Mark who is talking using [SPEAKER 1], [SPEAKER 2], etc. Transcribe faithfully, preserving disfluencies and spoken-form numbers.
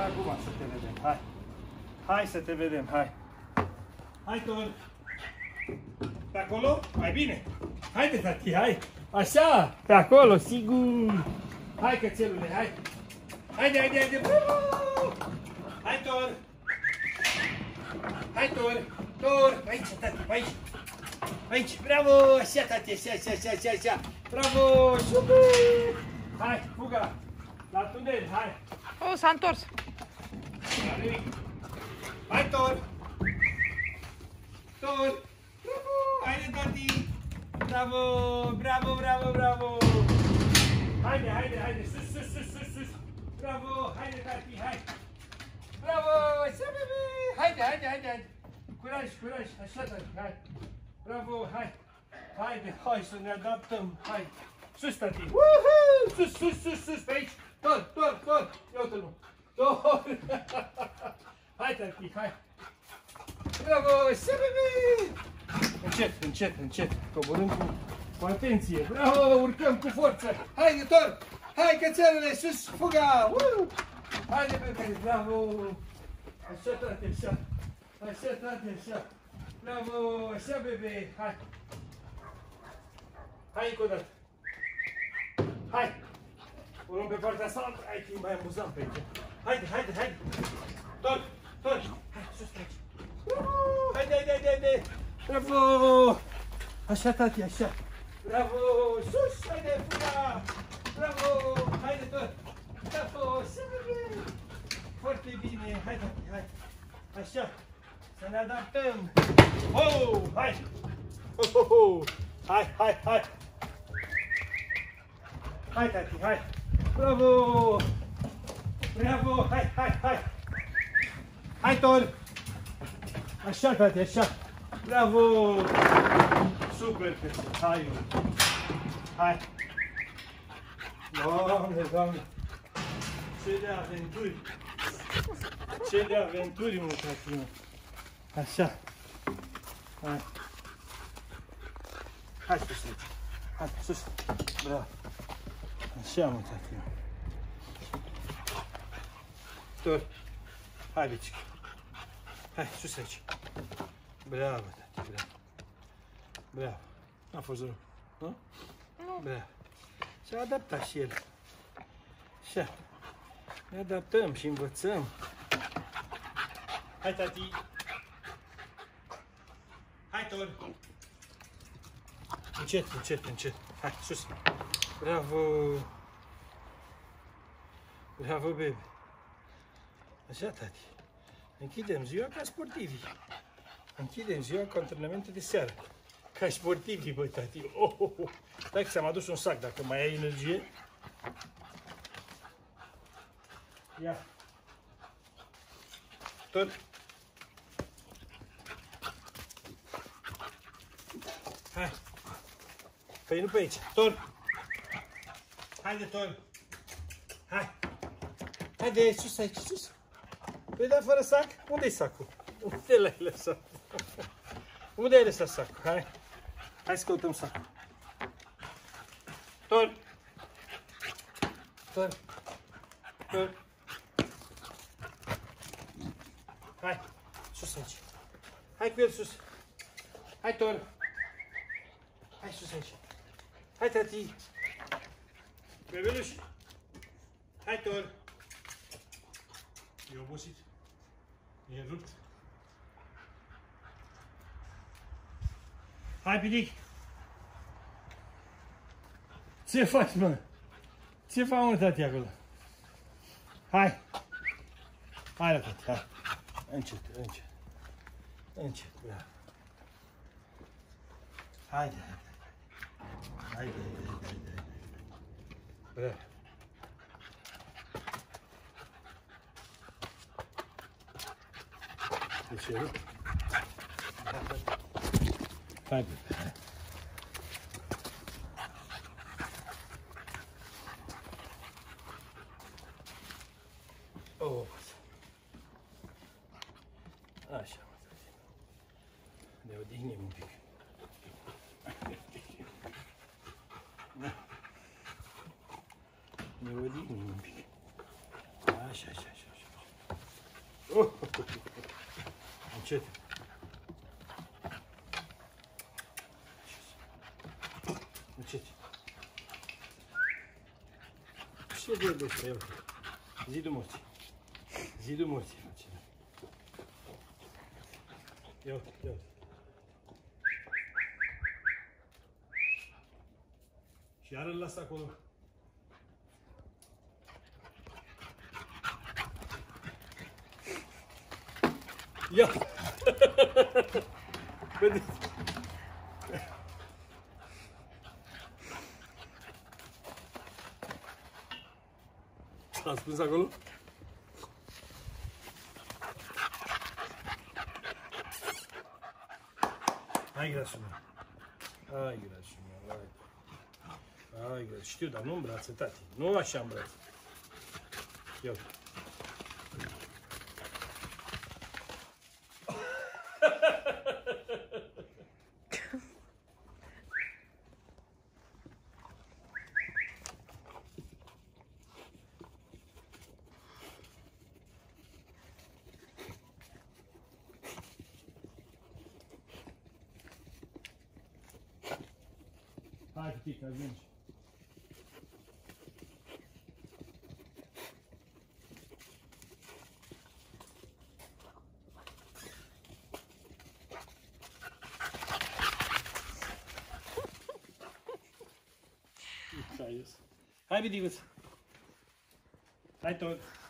[SPEAKER 1] Acum să te vedem, hai. Hai să te vedem, hai. Hai, Tor. Pe acolo? Mai bine. Haide, tati, hai. Așa, pe acolo, sigur. Hai, cățelule, hai. Haide, haide, haide. Bravo! Hai, Tor. Hai, Tor. Tor, aici, tati, aici. Aici, bravo, așa, tati, așa, așa, așa, așa, așa. Bravo, super. Hai, fuga. La tunel, hai.
[SPEAKER 2] Oh, s-a întors.
[SPEAKER 1] Hai, Tor. Tor. Bravo, haide, tati. Bravo, bravo, bravo, bravo. Haide, haide, haide, sus, sus, sus, sus, sus. Bravo, haide, tati, hai. Bravo, așa, bebe. Haide, haide, haide, haide. Curaj, curaj, așa, tati, hai. Bravo, hai. Haide, hai să ne adaptăm, hai. Sus, tati. Woohoo! Sus, sus, sus, sus, pe aici. Tor, tor, tor. Ia uite-l, mă. Tor. Hai, tati, hai. Bravo, așa, bebe. Încet, încet, încet. Coborâm cu, cu atenție. Bravo, urcăm cu forță. Haide, Tor. Hai, cățelule, sus, fuga. Uh! Haide, bebe, bravo. Așa, tati, așa. Așa, tati, așa. Bravo, așa, bebe. Hai. Hai încă o dată. Hai. O luăm pe partea asta. Hai că e mai amuzant pe aici. Haide, haide, haide. Tor, Tor. Hai, sus pe aici. Haide, haide, haide, haide. Bravo. Așa, tati, așa. Bravo. Sus, haide, fuga. Bravo. Haide, Tor. Bravo, așa, bebe. Foarte bine. Hai, tati, hai. Așa. Să ne adaptăm. Oh, hai. Oh, oh, oh. Hai, hai, hai. Hai, tati, hai. Bravo. Bravo, hai, hai, hai. Hai, Tor. Așa, tati, așa. Bravo. Super, hai. Hai. Doamne, Doamne. Ce de aventuri. Ce de aventuri, mă, tati, mă. Așa. Hai. Hai sus aici. Hai sus. Bravo. Așa, mă, tati. Tor. Hai, bicic. Hai, sus aici. Bravo, tati, bravo. Bravo. N-a fost rău. Nu?
[SPEAKER 2] Nu.
[SPEAKER 1] Bravo. S-a adaptat și el. Așa. Ne adaptăm și învățăm. Hai, tati. Hai, Tor. Încet, încet, încet. Hai, sus. Bravo. Bravo, baby. Așa, tati. Închidem ziua ca sportivi. Închidem ziua ca antrenamente de seară. Ca sportivi, băi, tati. Oh, oh, oh. Stai că ți-am adus un sac, dacă mai ai energie. Ia. Tot. Hai. Păi nu pe aici. Tor. Haide, Tor. Hai. Haide, sus aici, sus. Păi da, fără sac? Unde-i sacul? Unde l-ai lăsat? Unde ai lăsat sacul? Hai. Hai să căutăm sacul. Tor. Tor. Tor. Hai. Sus aici. Hai cu el sus. Hai, Tor. Hai sus aici. Hai, tati. Bebeluș. Hai, Tor. E obosit. E rupt. Hai, Pinic. Ce faci, mă? Ce faci, mă, tati, acolo? Hai. Hai, la tati, hai. Încet, încet. Încet, bravo. Haide, haide. Haide, haide, haide, haide. Bravo. Deci e rupt. Hai, hai. Oh. Așa, ne odihnim un pic. Ne odihnim un pic. Așa, așa, așa, așa. Oh. Încet. Încet. Ce vede ăsta? Ia uite. Zidul morții. Zidul morții. Ia uite, ia uite. Și iar îl las acolo. Ia! Vedeți? S-a ascuns acolo? Hai, grasul meu. Hai, grasul meu, hai. Hai, grasul. Știu, dar nu în brațe, tati. Nu așa în brațe. Ia uite. Hai, fiica, ajungi. Hai, bidicuț. Hai tot.